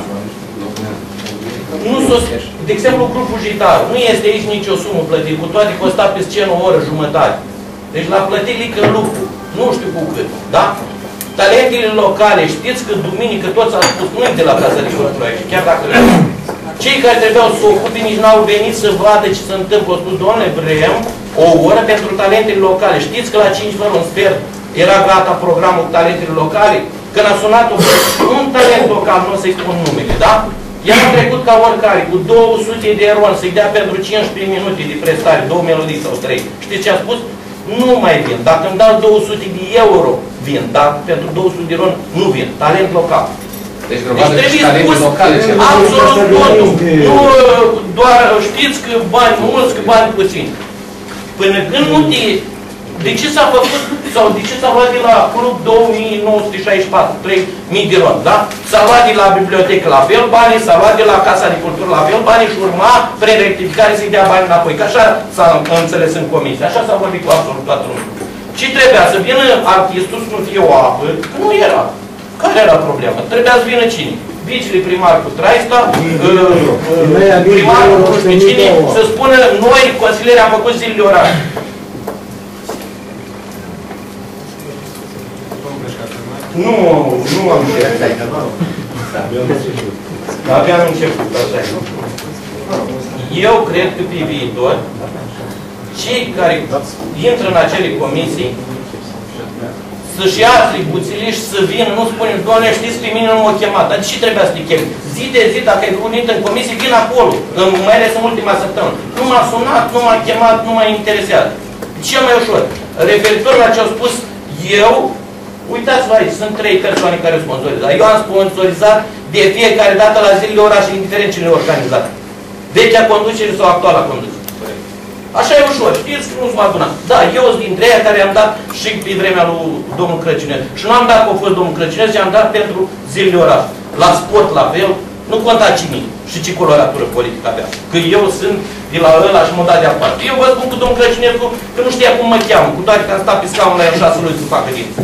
Nu de exemplu, grupul Jitar, nu este aici nicio sumă plătită, cu toate costa pe scenă o oră jumătate. Deci l-a plătit Lică Lupu, nu știu cu cât, da? Talentele locale, știți că duminică toți au spus, nu e de la Casa de Cultură aici, chiar dacă cei care trebuiau să o ocupe nici n-au venit să vadă ce se întâmplă. Au spus, doamne, vrem o oră pentru talentele locale. Știți că la 5 fără un sfert era gata programul cu talentele locale? Când a sunat un talent local, nu o să-i spun numele, da? I-am trecut ca oricare, cu 200 de ron, să-i dea pentru 15 minute de prestare, 2 melodii sau 3. Știți ce a spus? Nu mai vin. Dacă îmi dau 200 de euro, vin. Dar pentru 200 de ron, nu vin. Talent local. Deci trebuie spus absolut totul. Nu doar știți că bani mulți, că bani puțini. Până când nu te... De ce s-a făcut, sau de ce s-a luat de la club 2964, 3000 de ron, da? S-a luat de la bibliotecă la fel banii, s-a luat de la Casa de Cultură la fel banii și urma, prin rectificare, să-i dea bani înapoi. Că așa s-a înțeles în comisie, așa s-a vorbit cu absolut toată lumea. Ce trebuia? Să vină artistul să nu fie o apă? Că nu era. Care era problema? Trebuia să vină cine? Vicele primar cu Traista, primarul cu cine, să spună noi, consilieri, am făcut zilele oraș. Nu am început. Abia am început, așa e. Eu cred că pe viitor, cei care intră în acele comisii, să-și ia atribuțiile și să vină, nu spunem, doamne, știți, pe mine nu m-au chemat, dar ce trebuia să te chem? Zi de zi, dacă ai unit în comisie, vin acolo, mai ales în ultima săptămână. Nu m-a sunat, nu m-a chemat, nu m-a interesat. Cel mai ușor. Referitor la ce au spus eu, uitați-vă aici, sunt 3 persoane care au sponsorizat. Eu am sponsorizat de fiecare dată la zilele orașului, indiferent cine le-a organizat. Vechea conducere sau actuala conducere. Așa e ușor, știți că nu s-mă adunat. Da, eu sunt dintre aia care am dat și pe vremea lui domnul Crăciunescu. Și nu am dat că a fost domnul Crăciunescu, ci am dat pentru zilele orașului. La sport la fel, Nu conta cine și ce coloratură politică avea. Că eu sunt de la ăla și mă dat de aparte. Eu vă spun cu domnul Crăcinescu că nu știa cum mă cheamă, cu toate că am stat pe scaun la el 6 luni să facă din.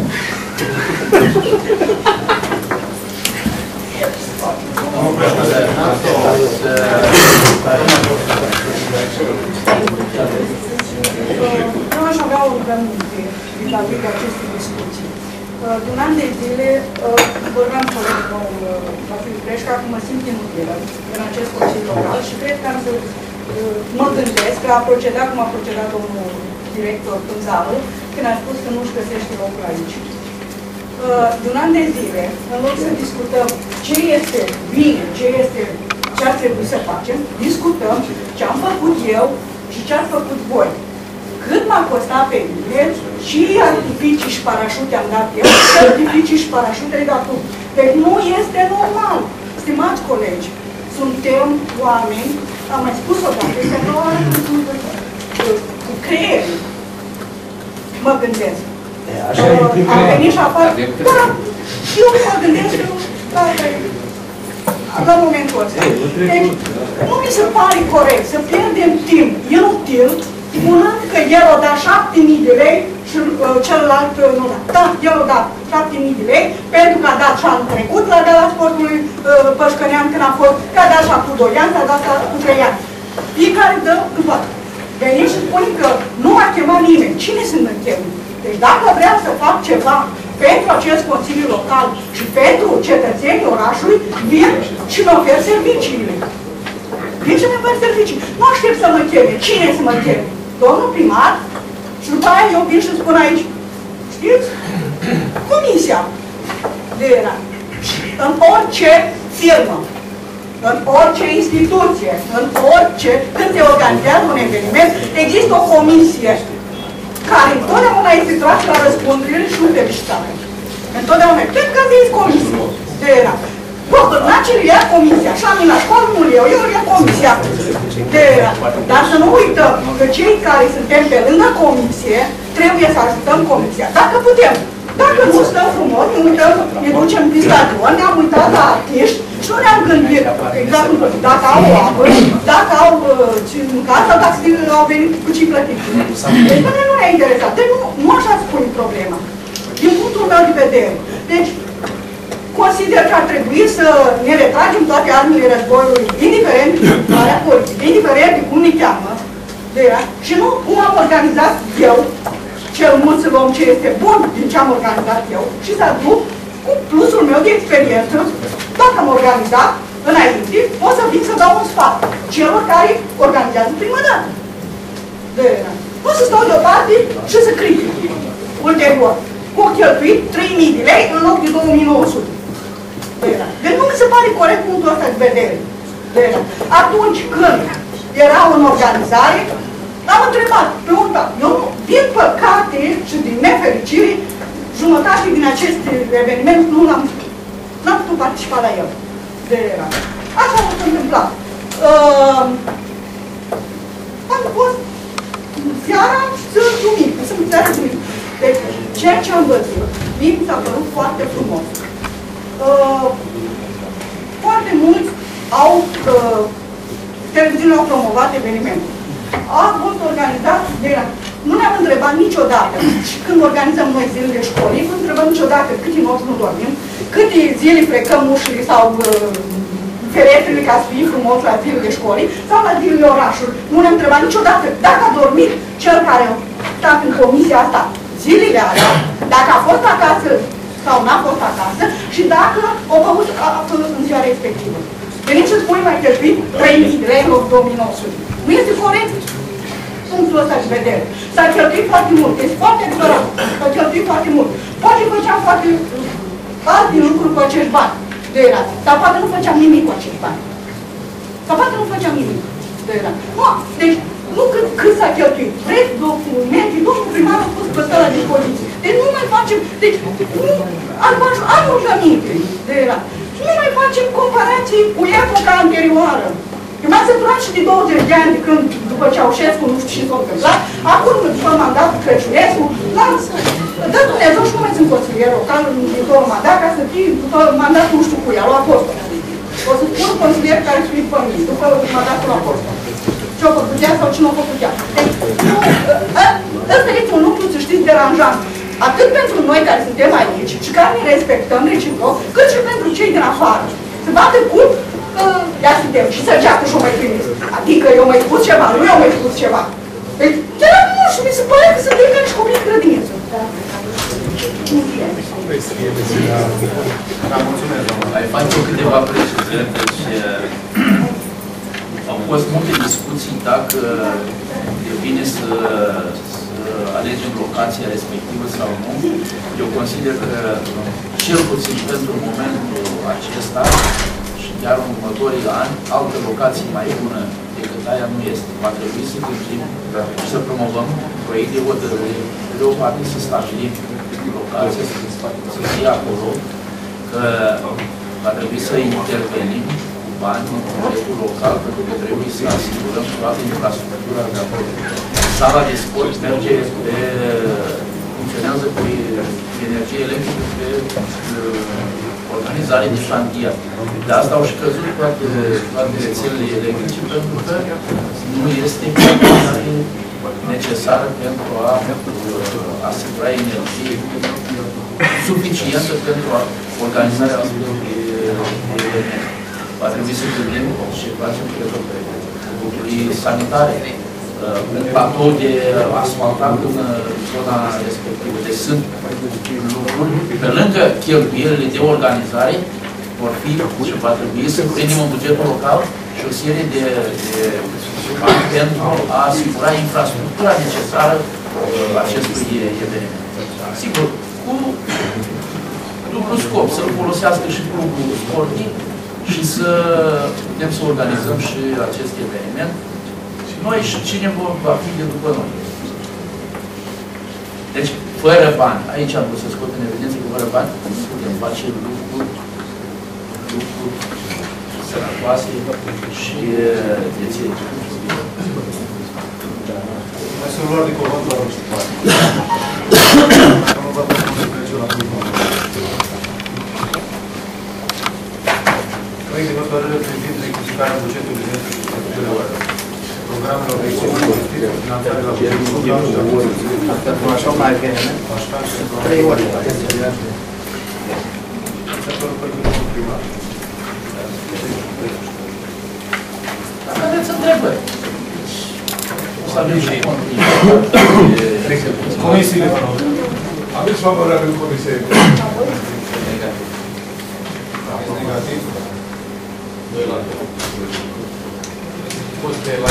Eu aș avea o rugăminte vis-a-vis de aceste discuții. De un an de zile vorbeam cu domnul Vasile Preșca că mă simt inutilă în acest consiliu local și cred că am să mă gândesc că a procedat cum a procedat domnul director Pânzarul când a spus că nu-și găsește locul aici. De un an de zile, în loc să discutăm ce este bine, ce ar trebui să facem, discutăm ce am făcut eu și ce ați făcut voi. Cât m-a costat pe mine, și artificii și parașute am dat eu, și artificii și parașute ai dat tu. Deci nu este normal. Stimați colegi, suntem oameni, am mai spus-o dată, este a doua oară când sunt cu creierii. Mă gândesc. Am venit și afară. Da, eu mă gândesc, la momentul ăsta. Deci, nu mi se pare corect să pierdem timp inutil, spunând că el o da 7.000 de lei și celălalt nu da. Da, el o da 7.000 de lei pentru că a dat și anul trecut la sportului Pășcănean când a fost, că a dat și acum 2 ani, a dat cu 3 ani. Fiecare dă în toată. Veni și spune că nu a chemat nimeni. Cine să mă chem? Deci dacă vreau să fac ceva pentru acest consiliu local și pentru cetățenii orașului, vin și mă ofer serviciile. Vin și mă ofer servicii. Nu aștept să mă cheme. Cine să mă cheme? Domnul primar? Și după aia eu vin și spun aici, știți? Comisia de era. În orice firmă, în orice instituție, în orice, când se organizează un eveniment, există o comisie care întotdeauna este trasă la răspundere și nu felicitare. Întotdeauna. Cred că zis comisie. De era. Guvernacele ia comisia. Așa am la școală nu eu ia comisia. De era. Dar să nu uităm că cei care suntem pe lângă comisie trebuie să ajutăm comisia. Dacă putem. Dacă nu stăm frumos, ne uităm, ne ducem pe stadion, ne-am uitat la artiști și nu ne-am gândit, exact, dacă au apă, dacă au ce mâncat sau dacă au venit cu ce plătit. Deci până nu ne-a interesat. Deci nu așa spune problema. Din punctul meu de vedere. Deci, consider că ar trebui să ne retragem toate armele războiului, indiferent de care politică, indiferent de cum ne cheamă, și nu cum am organizat eu, cel mult să luăm ce este bun din ce am organizat eu și să aduc cu plusul meu de experiență, dacă am organizat înainte, pot să vin să dau un sfat celor care organizează prima dată. Nu să stau deoparte și să critic ulterior. Cu cheltuit 3.000 de lei în loc de 2.900. Deci nu mi se pare corect punctul ăsta de vedere. Atunci când era în organizare, am întrebat pe un dat. Eu, din păcate și din nefericire, jumătate din acest eveniment n-am putut participa la el. Așa s-a întâmplat. Am fost seara și duminică. Sunt seara duminică. Deci, ceea ce am văzut, mie mi s-a părut foarte frumos. Foarte mulți au televiziunile au promovat evenimentul. A fost organizat de la... Nu ne-am întrebat niciodată, și când organizăm noi zilele școlii, nu întrebăm niciodată câte nopți nu dormim, câte zile plecăm ușile sau ferestrele ca să fie frumos la zilele școlii sau la zilele orașului. Nu ne-am întrebat niciodată dacă a dormit cel care a stat în comisia asta zilele alea, dacă a fost acasă sau n-a fost acasă și dacă a făcut în ziua respectivă. Venim să spunem mai cheltuit 3.000 de lei în loc 2.900. Nu este corect punctul ăsta de vedere. S-a cheltuit foarte mult. Este foarte adevărat. S-a cheltuit foarte mult. Poate făceam foarte alte lucruri cu acești bani. Sau poate nu făceam nimic cu acești bani. Sau poate nu făceam nimic. Nu, deci, nu cât s-a cheltuit. Vreți documente, domnul primar a spus că stă la dispoziție. Deci nu mai facem, deci, am rugăminte. Nu mai facem comparații cu epoca anterioară. Eu m-am săturat și de 20 de ani de când, după Ceaușescu, nu știu ce s-a întâmplat, acum, după mandatul Crăciunescu, dă Dumnezeu și nu mai sunt consilier local în viitorul mandat, ca să fie după mandatul nu știu cui, a luat postul. O să spun consilier care sunt pe mine, după m-a dat raport. Ce a făcut ea sau ce nu a făcut ea. Deci, ăsta este un lucru, să știți, deranjant. Atât pentru noi care suntem aici și care ne respectăm reciproc, cât și pentru cei din afară. Se bate cum ia suntem și săgeatul și-o mai trimis. Adică eu mai spus ceva, nu eu mai spus ceva. Deci, chiar nu știu, mi se pare că suntem ca și copii grădiniță. Ai face câteva precizări, deci au fost multe discuții dacă e bine să alegem locația respectivă sau nu. Eu consider că cel puțin pentru momentul acesta și chiar în următorii ani, altă locație mai bună decât aia nu este. Va trebui să gândim și să promovăm proiecte de hotărâre, de o parte să stabilim locația, să fie acolo, că va trebui să intervenim cu bani în proiectul local, pentru că trebuie să asigurăm toată infrastructura de acolo. Sala de sport merge pe, funcționează cu energie electrică, pe organizare de șantier. De asta au și căzut toate rețelele electrice, pentru că nu este organizare necesară pentru a asigura energie suficientă pentru organizarea eveniment. Va trebui să gândim și facem lucruri sanitare. Un platou de asfaltat în zona respectivă. Deci sunt lucruri, pe lângă cheltuielile de organizare, vor fi și va trebui să prindem în bugetul local și o serie de bani pentru a asigura infrastructura necesară acestui eveniment. Sigur, cu dublu scop, să-l folosească și clubul sportiv și să putem să organizăm și acest eveniment. Noi și cine va fi de după noi. Deci, fără bani, aici am vrut să scot în evidență că fără bani nu putem face lucruri sănătoase și de ține. Mai sunt luat de cuvânt la răbștipare. Am luat de cuvânt să trece la cuvânt. Proiect de hotărâre privind rectificarea bugetului de infrastructură programelor de investiții finanțare la bugetul Așa mai bine, 3 ori. sectorul părintelor primar. Dacă aveți întrebări, o să avem și Comisiile, vă rog. Aveți favorabil Comisia Negativ. 2 la 2. Fost de la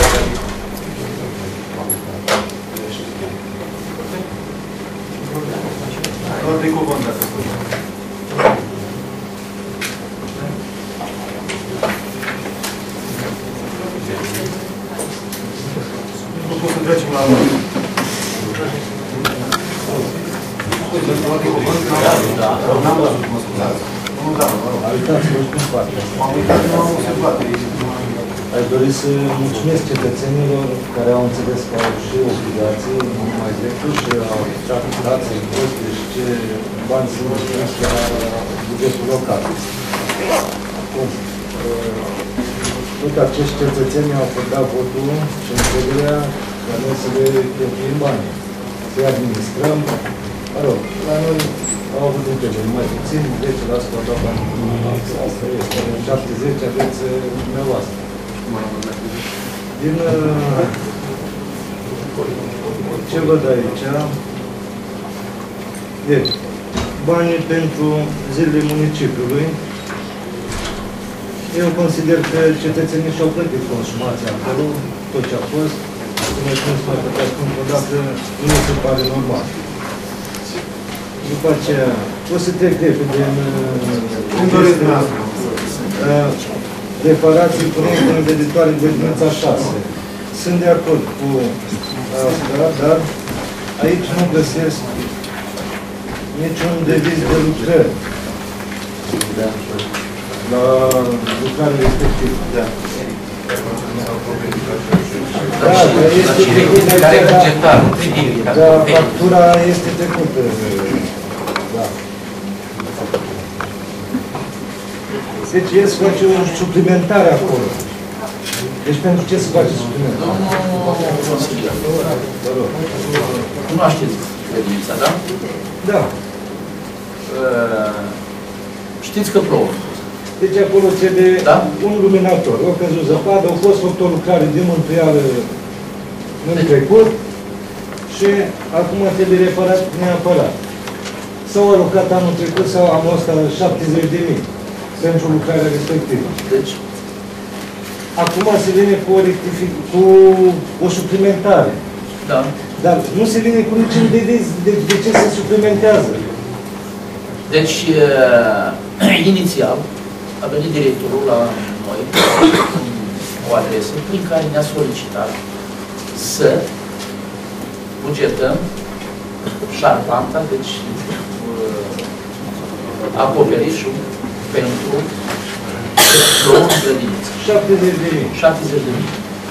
doar de cuvânt, dacă spune. Nu pot să trecem la vot. Doar de cuvânt? N-am văzut, mă scuzați. Nu, da, vă rog. Uitați-vă și cum poate. M-am uitat, nu am se poate. Aș dori să mulțumesc cetățenilor care au înțeles că au și obligații, nu numai drepturi, și au dat taxe, impozite și ce bani sunt mulțumesc la bugetul local. Acum, uite, acești cetățeni au dat votul și încrederea ca noi să le cheltuim bani, să-i administrăm. Mă rog, la noi au avut încredere, mai puțin, 10% au dat bani. Asta este, 70 aveți dumneavoastră. Din ce văd aici, deci, banii pentru zilele municipiului, eu consider că cetățenii și-au plătit consumația acolo, tot ce a fost, cum ai spus, mai putea spun că dacă nu se pare normal. După aceea, o să trec repede în... Cum doriți dumneavoastră? Reparații curente în veditoare de grădinița 6. Sunt de acord cu asta, dar aici nu găsesc niciun deviz de lucrări la lucrarea respectivă. Da. Da, factura este trecută. Da. Deci el se face o suplimentare acolo. Deci pentru ce se face suplimentare? Domnul consilier, cunoașteți grădinița, da? Da. Știți că plouă. Deci acolo trebuie un luminator. O căzut zăpadă, au fost făcut o lucrare de mântuială în trecut și acum trebuie reparat neapărat. S-au alocat anul trecut sau anul ăsta 70.000 pentru lucrarea respectivă. Deci? Acum se vine cu o suplimentare. Da. Dar nu se vine cu niciun de ce se suplimentează. Deci, inițial, a venit directorul la noi cu o adresă prin care ne-a solicitat să bugetăm șarpanta, deci acoperișul pentru două grădinițe. 70.000. 70.000.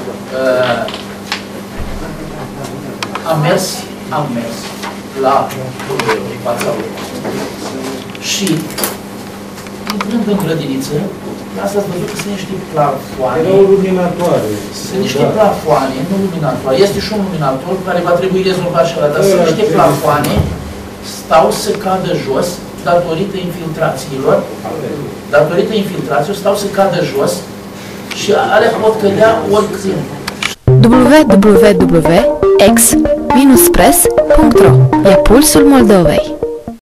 Am mers la fața lui. Și, intrând în grădiniță, asta ați văzut că sunt niște plafoane. Erau luminatoare. Sunt niște plafoane, nu luminatoare. Este și un luminator care va trebui rezolvat și ăla, dar sunt niște plafoane, stau să cadă jos datorită infiltrațiilor. Datorită infiltrațiilor stau să cadă jos și alea pot cădea oricând. www.ex-press.ro. E pulsul Moldovei.